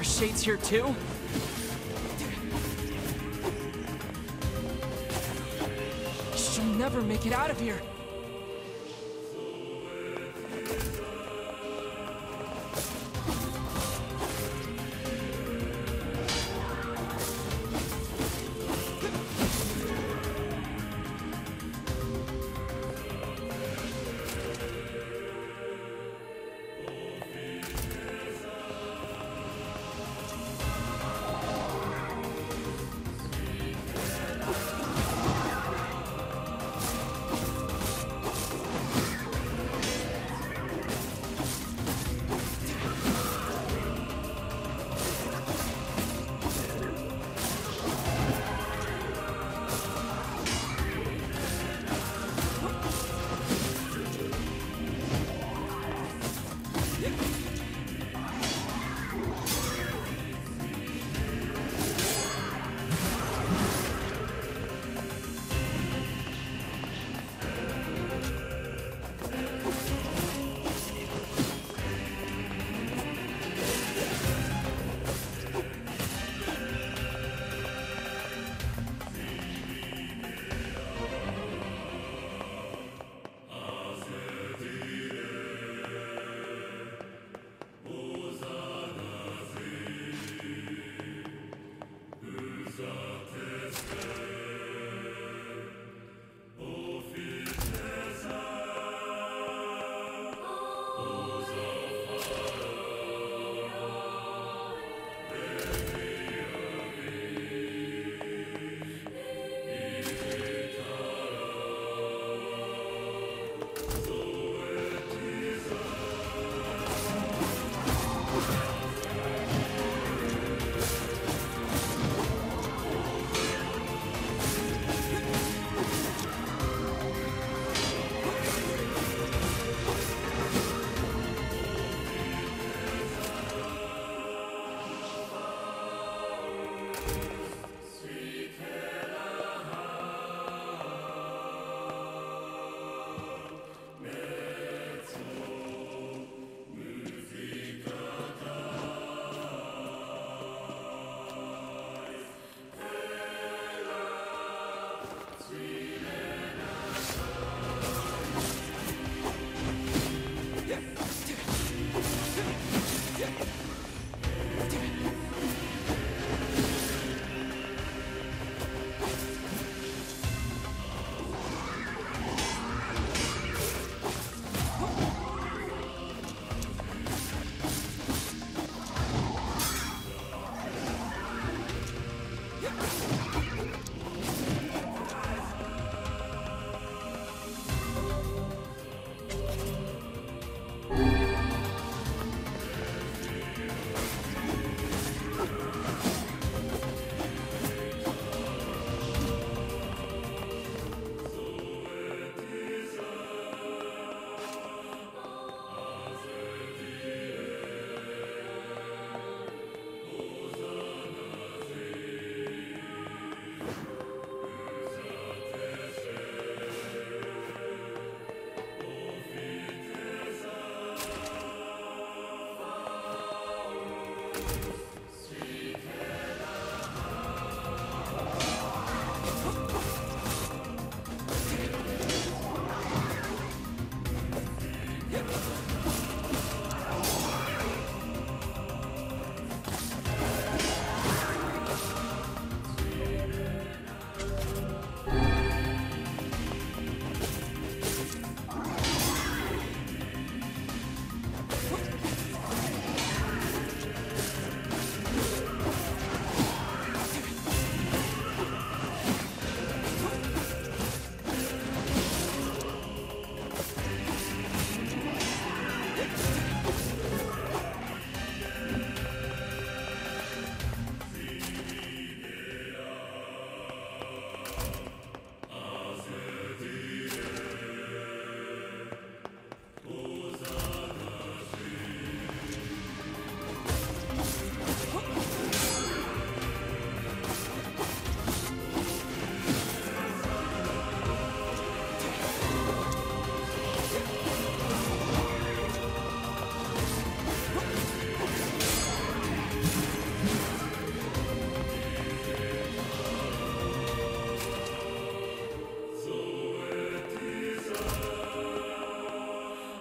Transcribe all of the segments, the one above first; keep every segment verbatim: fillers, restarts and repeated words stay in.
Are Shades here too? She'll never make it out of here.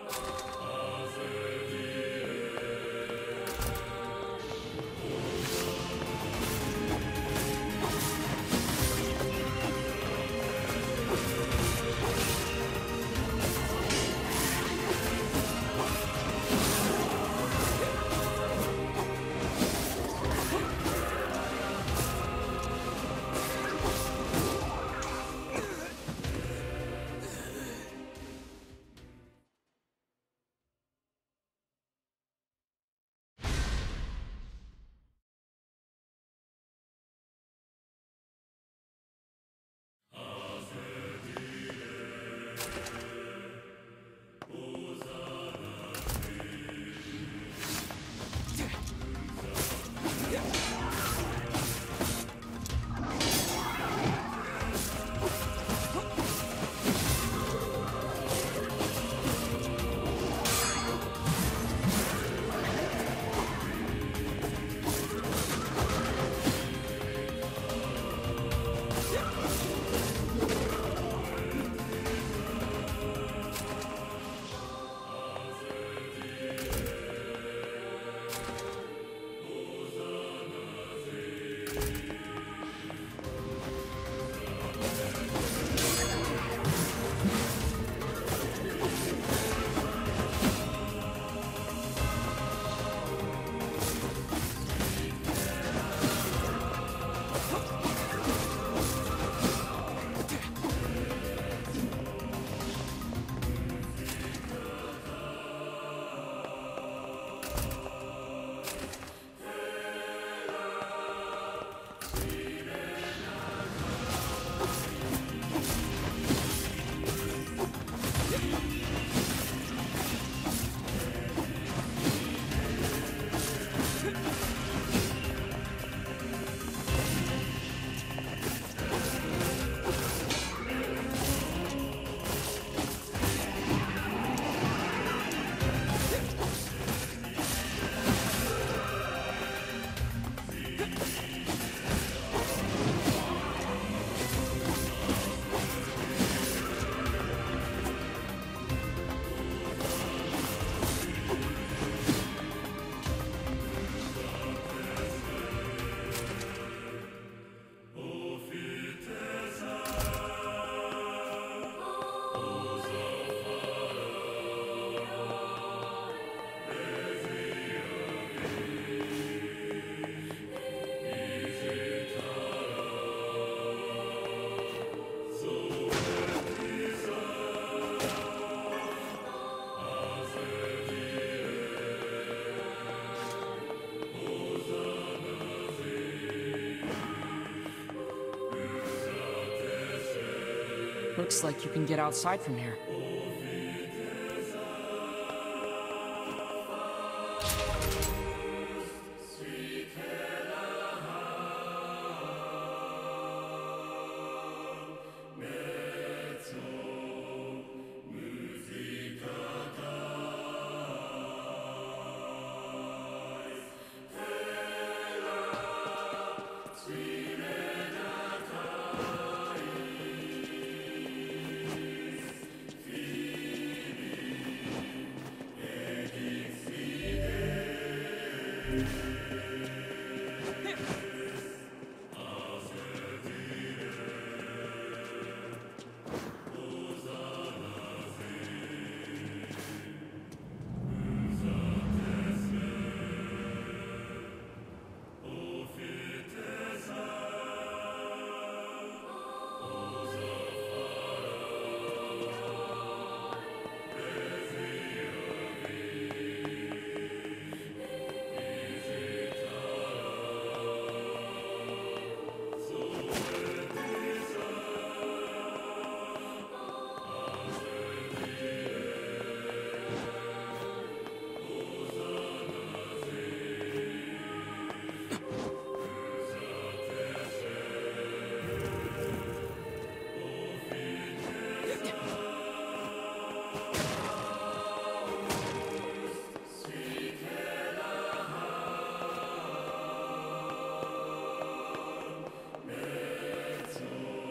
Looks like you can get outside from here.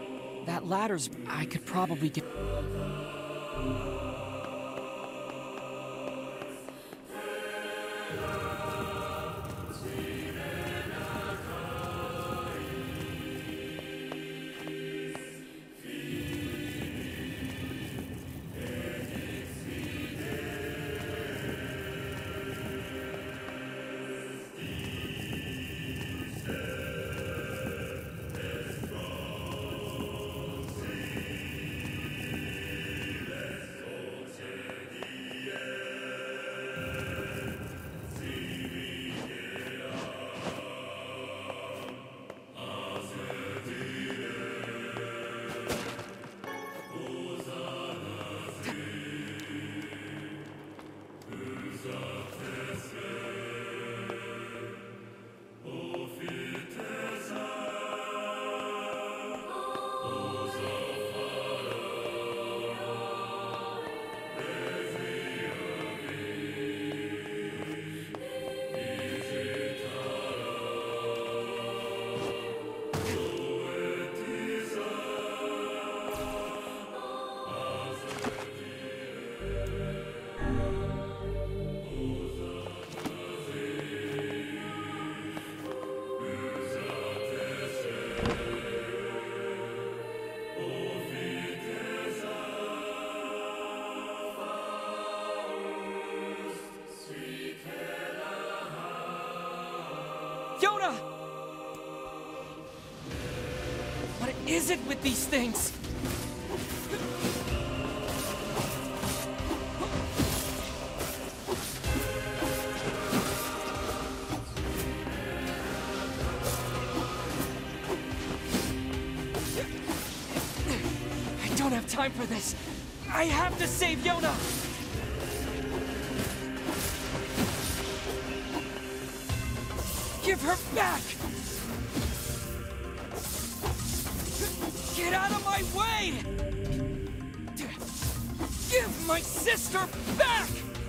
That ladder's... I could probably get... Yoda! What is it with these things? I don't have time for this. I have to save Yoda! Give her back! Get out of my way! Give my sister back!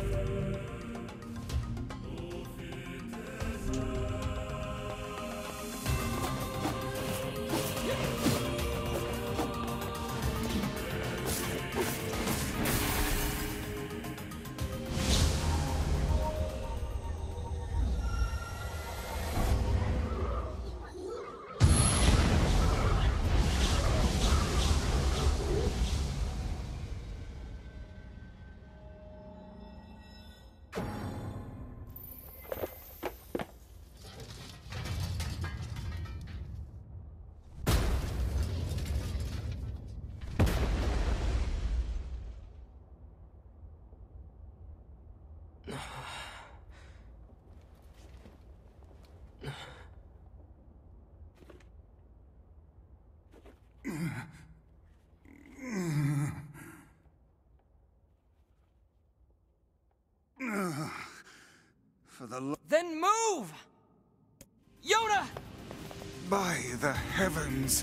For the lo- Then move! Yoda! By the heavens!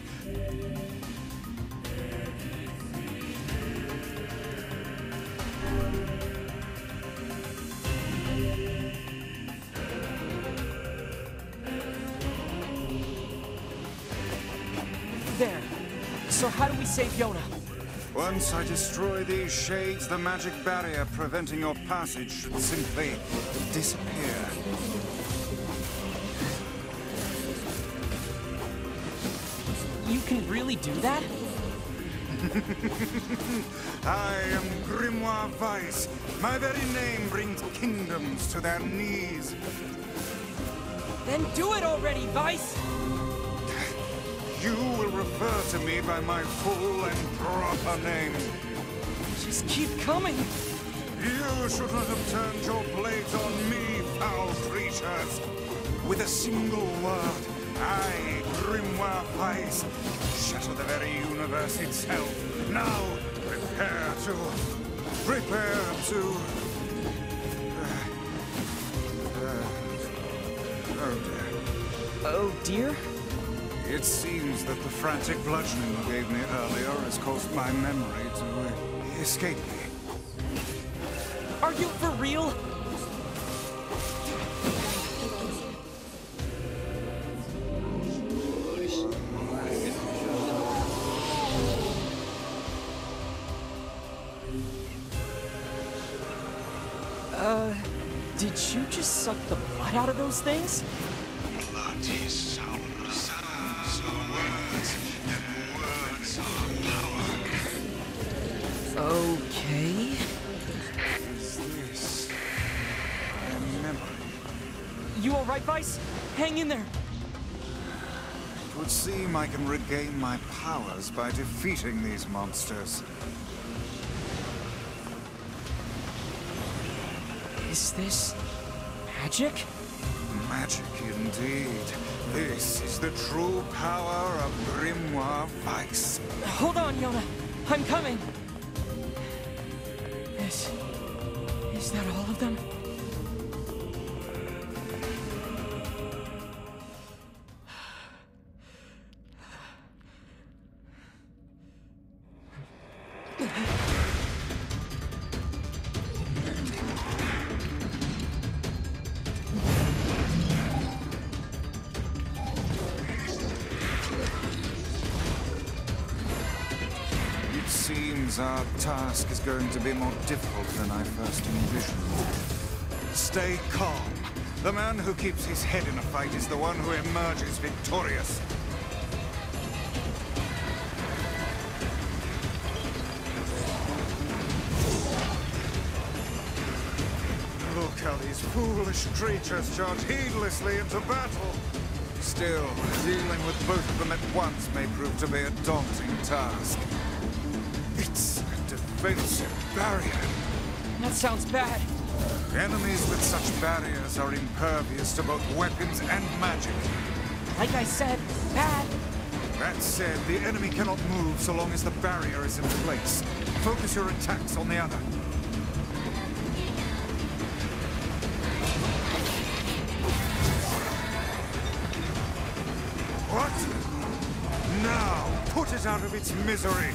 There. So how do we save Yoda? Once I destroy these shades, the magic barrier preventing your passage should simply disappear. You can really do that? I am Grimoire Weiss. My very name brings kingdoms to their knees. Then do it already, Weiss! You will refer to me by my full and proper name. Just keep coming! You should not have turned your blades on me, foul creatures. With a single word, I, Grimoire Weiss, shatter the very universe itself. Now, prepare to... prepare to... Uh, uh, oh dear. Oh dear? It seems that the frantic bludgeoning you gave me earlier has caused my memory to uh, escape me. Are you for real? Uh, Did you just suck the blood out of those things? Blood is sound, sounds are words, and words are power. Okay. Is this a memory? You alright, Vice? Hang in there. It would seem I can regain my powers by defeating these monsters. Is this magic? Magic indeed. This is the true power of Grimoire Vice. Hold on, Yona. I'm coming. Is... is that all of them? Seems our task is going to be more difficult than I first envisioned. Stay calm. The man who keeps his head in a fight is the one who emerges victorious. Look how these foolish creatures charge heedlessly into battle. Still, dealing with both of them at once may prove to be a daunting task. It's a defensive barrier. That sounds bad. Enemies with such barriers are impervious to both weapons and magic. Like I said, bad. That said, the enemy cannot move so long as the barrier is in place. Focus your attacks on the other. What? Now, put it out of its misery.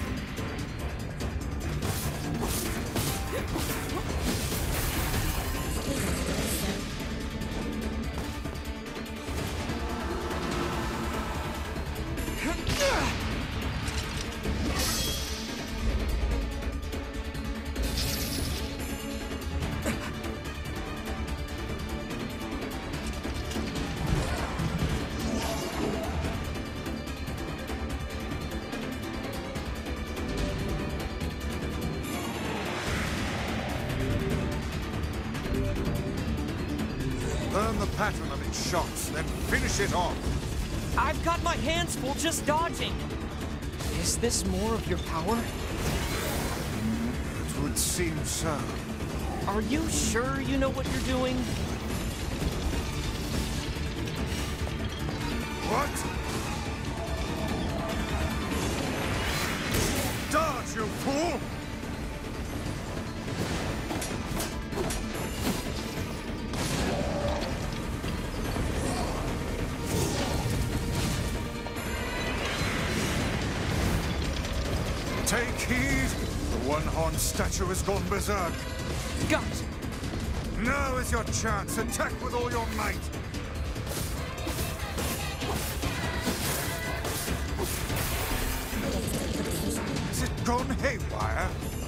Learn the pattern of its shots, then finish it off. I've got my hands full just dodging. Is this more of your power? It would seem so. Are you sure you know what you're doing? What? Dodge, you fool! Take heed! The one-horned statue has gone berserk. Got it. Now is your chance. Attack with all your might. Has it gone haywire?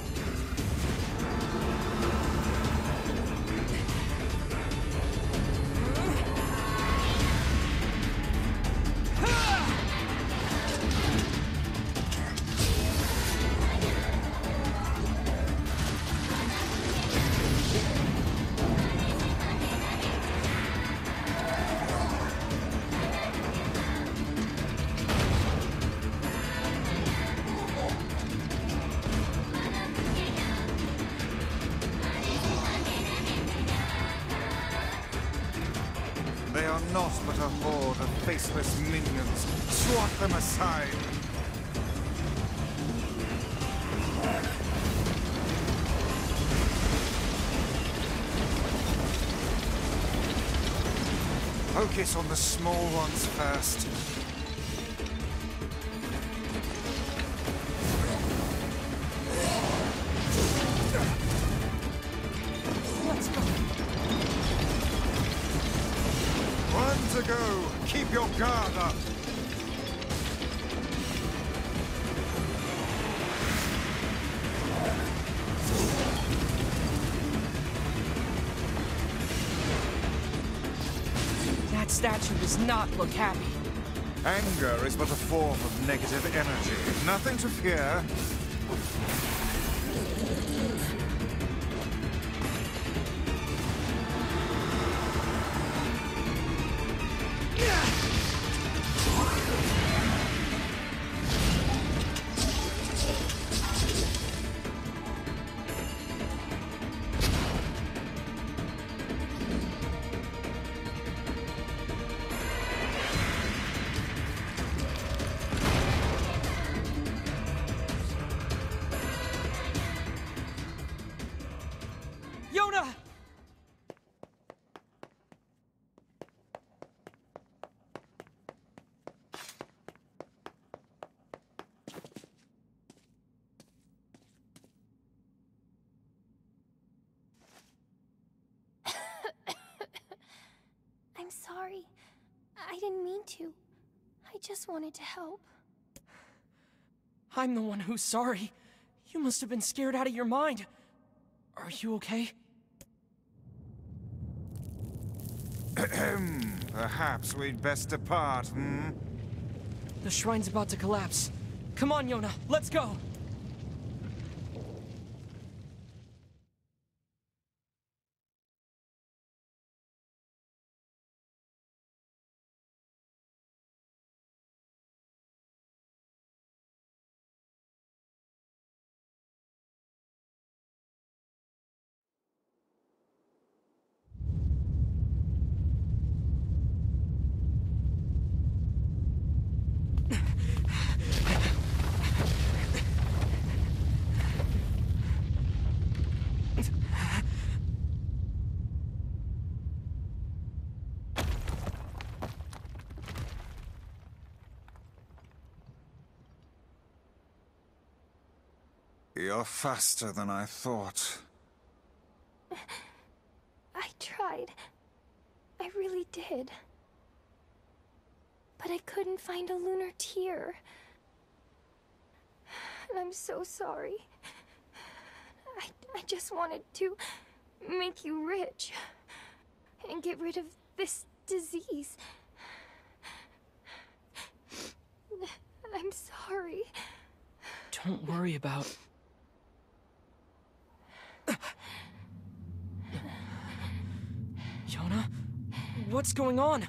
They are not but a horde of faceless minions. Swat them aside. Focus on the small ones first. Let's go. One to go. Keep your guard up. That statue does not look happy. Anger is but a form of negative energy. Nothing to fear. Yona! I'm sorry. I didn't mean to. I just wanted to help. I'm the one who's sorry. You must have been scared out of your mind. Are you okay? Perhaps we'd best depart, hmm? The shrine's about to collapse. Come on, Yona, let's go! You're faster than I thought. I tried. I really did. But I couldn't find a lunar tear. And I'm so sorry. I, I just wanted to make you rich. And get rid of this disease. I'm sorry. Don't worry about... Yona? What's going on?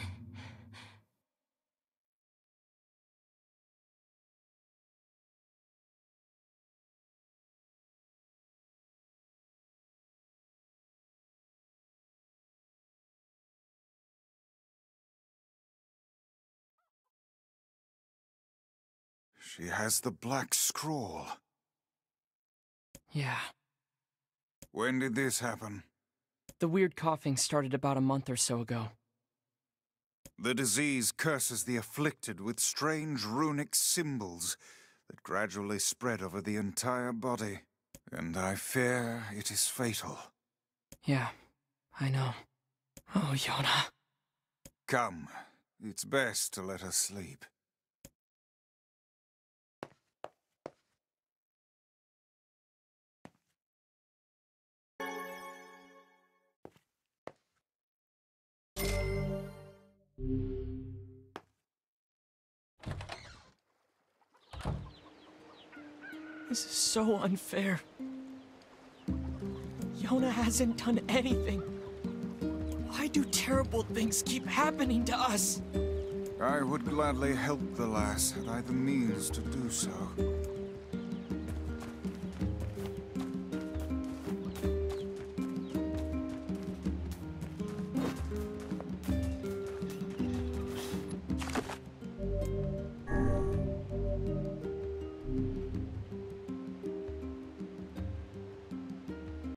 She has the black scroll. Yeah. When did this happen? The weird coughing started about a month or so ago. The disease curses the afflicted with strange runic symbols that gradually spread over the entire body. And I fear it is fatal. Yeah, I know. Oh, Yona. Come, it's best to let her sleep. This is so unfair. Yona hasn't done anything. Why do terrible things keep happening to us? I would gladly help the lass had I the means to do so.